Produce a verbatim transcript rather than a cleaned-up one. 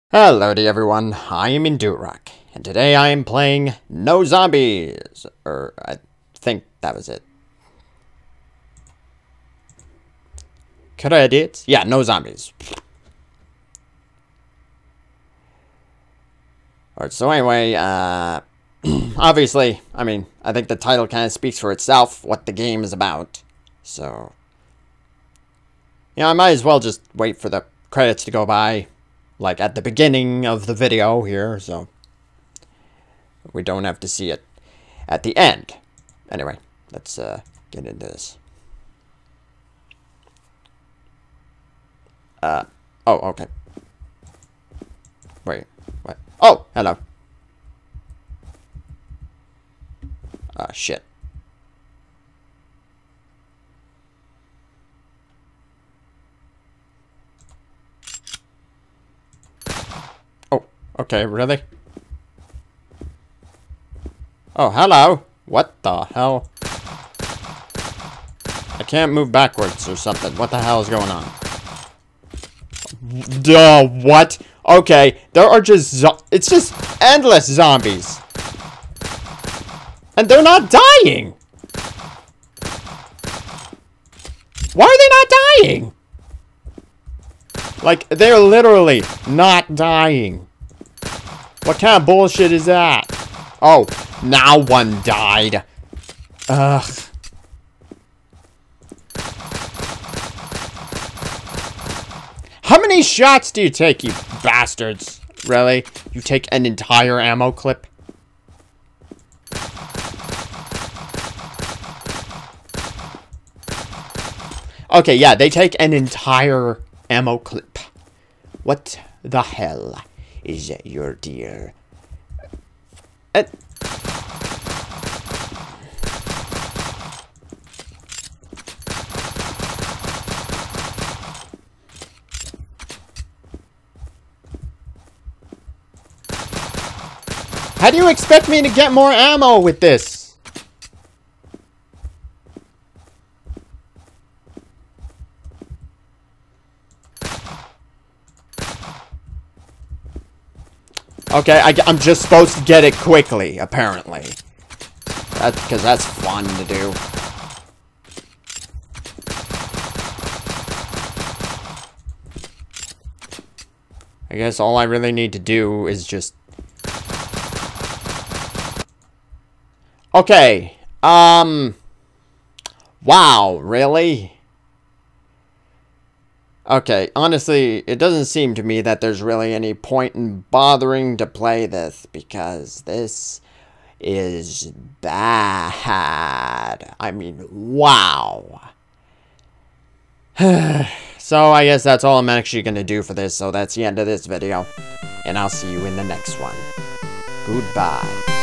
Hello to everyone, I am Indurock, and today I am playing No Zombies, or I think that was it. Credits? Yeah, No Zombies. Alright, so anyway, uh, obviously, I mean, I think the title kind of speaks for itself, what the game is about, so, you know, I might as well just wait for the credits to go by. Like at the beginning of the video here, so we don't have to see it at the end. Anyway, let's uh, get into this. Uh, oh, okay. Wait, what? Oh, hello. Ah, uh, shit. Okay, really? Oh, hello. What the hell? I can't move backwards or something. What the hell is going on? Duh, what? Okay, there are just zo- it's just endless zombies. And they're not dying. Why are they not dying? Like, they're literally not dying. What kind of bullshit is that? Oh, now one died. Ugh. How many shots do you take, you bastards? Really? You take an entire ammo clip? Okay, yeah, they take an entire ammo clip. What the hell is your dear? Uh, How do you expect me to get more ammo with this? Okay, I, I'm just supposed to get it quickly, apparently. That's because that's fun to do. I guess all I really need to do is just... Okay, um... Wow, really? Okay, honestly, it doesn't seem to me that there's really any point in bothering to play this, because this is bad. I mean, wow. So, I guess that's all I'm actually going to do for this, so that's the end of this video. And I'll see you in the next one. Goodbye.